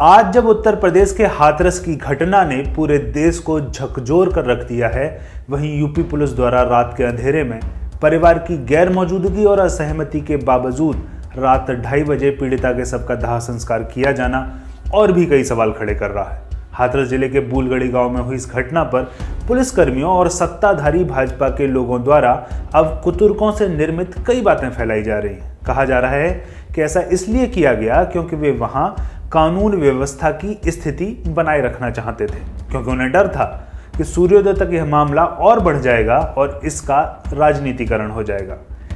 आज जब उत्तर प्रदेश के हाथरस की घटना ने पूरे देश को झकझोर कर रख दिया है, वहीं यूपी पुलिस द्वारा रात के अंधेरे में परिवार की गैर मौजूदगी और असहमति के बावजूद रात 2:30 बजे पीड़िता के शव का दाह संस्कार किया जाना और भी कई सवाल खड़े कर रहा है। हाथरस जिले के बूलगढ़ी गांव में हुई इस घटना पर पुलिसकर्मियों और सत्ताधारी भाजपा के लोगों द्वारा अब कुतुर्कों से निर्मित कई बातें फैलाई जा रही हैं। कहा जा रहा है कि ऐसा इसलिए किया गया क्योंकि वे वहां कानून व्यवस्था की स्थिति बनाए रखना चाहते थे, क्योंकि उन्हें डर था कि सूर्योदय तक यह मामला और बढ़ जाएगा और इसका राजनीतिकरण हो जाएगा।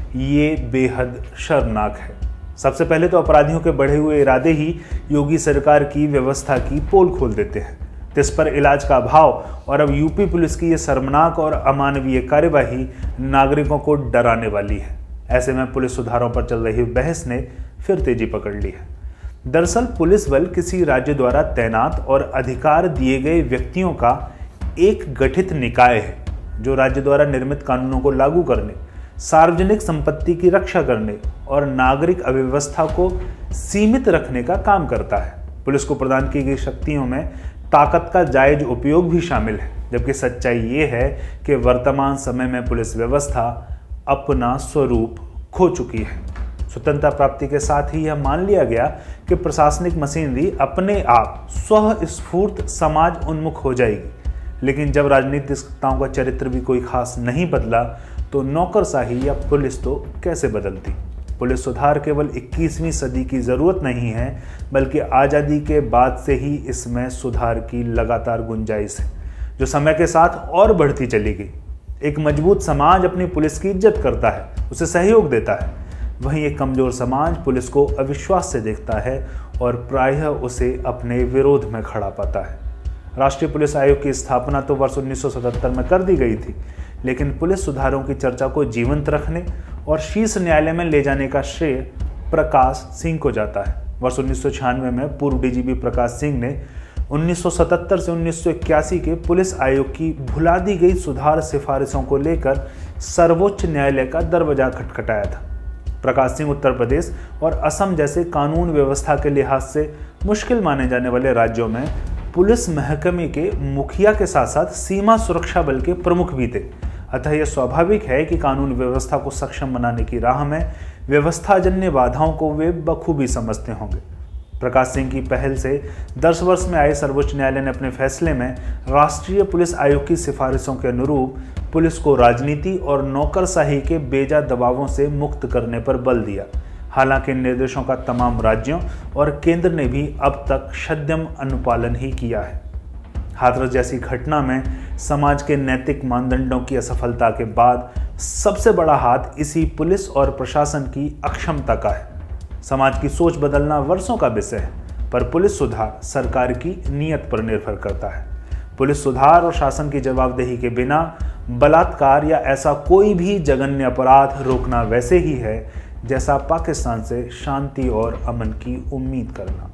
ये बेहद शर्मनाक है। सबसे पहले तो अपराधियों के बढ़े हुए इरादे ही योगी सरकार की व्यवस्था की पोल खोल देते हैं। इस पर इलाज का अभाव और अब यूपी पुलिस की यह शर्मनाक और अमानवीय कार्यवाही नागरिकों को डराने वाली है। ऐसे में पुलिस सुधारों पर चल रही बहस ने फिर तेजी पकड़ ली है। दरअसल पुलिस बल किसी राज्य द्वारा तैनात और अधिकार दिए गए व्यक्तियों का एक गठित निकाय है, जो राज्य द्वारा निर्मित कानूनों को लागू करने, सार्वजनिक संपत्ति की रक्षा करने और नागरिक अव्यवस्था को सीमित रखने का काम करता है। पुलिस को प्रदान की गई शक्तियों में ताकत का जायज उपयोग भी शामिल है, जबकि सच्चाई ये है कि वर्तमान समय में पुलिस व्यवस्था अपना स्वरूप खो चुकी है। स्वतंत्रता प्राप्ति के साथ ही यह मान लिया गया कि प्रशासनिक मशीनरी अपने आप स्वस्फूर्त समाज उन्मुख हो जाएगी, लेकिन जब राजनीतिकताओं का चरित्र भी कोई खास नहीं बदला तो नौकरशाही या पुलिस तो कैसे बदलती। पुलिस सुधार केवल 21वीं सदी की ज़रूरत नहीं है, बल्कि आज़ादी के बाद से ही इसमें सुधार की लगातार गुंजाइश है, जो समय के साथ और बढ़ती चली गई। एक मजबूत समाज अपनी पुलिस की इज्जत करता है, उसे सहयोग देता है। वहीं एक कमज़ोर समाज पुलिस को अविश्वास से देखता है और प्रायः उसे अपने विरोध में खड़ा पाता है। राष्ट्रीय पुलिस आयोग की स्थापना तो वर्ष 1977 में कर दी गई थी, लेकिन पुलिस सुधारों की चर्चा को जीवंत रखने और शीर्ष न्यायालय में ले जाने का श्रेय प्रकाश सिंह को जाता है। वर्ष 1996 में पूर्व डीजीपी प्रकाश सिंह ने 1977 से 1981 के पुलिस आयोग की भुला दी गई सुधार सिफारिशों को लेकर सर्वोच्च न्यायालय का दरवाजा खटखटाया था। प्रकाश सिंह उत्तर प्रदेश और असम जैसे कानून व्यवस्था के लिहाज से मुश्किल माने जाने वाले राज्यों में पुलिस महकमे के मुखिया के साथ साथ सीमा सुरक्षा बल के प्रमुख भी थे। अतः यह स्वाभाविक है कि कानून व्यवस्था को सक्षम बनाने की राह में व्यवस्थाजन्य बाधाओं को वे बखूबी समझते होंगे। प्रकाश सिंह की पहल से 10 वर्ष में आए सर्वोच्च न्यायालय ने अपने फैसले में राष्ट्रीय पुलिस आयोग की सिफारिशों के अनुरूप पुलिस को राजनीति और नौकरशाही के बेजा दबावों से मुक्त करने पर बल दिया। हालांकि इन निर्देशों का तमाम राज्यों और केंद्र ने भी अब तक सद्यम अनुपालन ही किया है। हाथरस जैसी घटना में समाज के नैतिक मानदंडों की असफलता के बाद सबसे बड़ा हाथ इसी पुलिस और प्रशासन की अक्षमता का है। समाज की सोच बदलना वर्षों का विषय है, पर पुलिस सुधार सरकार की नीयत पर निर्भर करता है। पुलिस सुधार और शासन की जवाबदेही के बिना बलात्कार या ऐसा कोई भी जघन्य अपराध रोकना वैसे ही है जैसा पाकिस्तान से शांति और अमन की उम्मीद करना।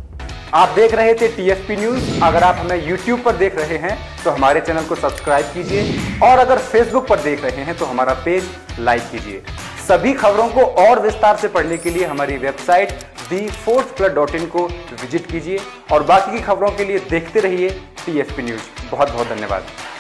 आप देख रहे थे टीएसपी न्यूज। अगर आप हमें यूट्यूब पर देख रहे हैं तो हमारे चैनल को सब्सक्राइब कीजिए, और अगर फेसबुक पर देख रहे हैं तो हमारा पेज लाइक कीजिए। सभी खबरों को और विस्तार से पढ़ने के लिए हमारी वेबसाइट thefourthflood.in को विजिट कीजिए, और बाकी की खबरों के लिए देखते रहिए टीएसपी न्यूज। बहुत बहुत धन्यवाद।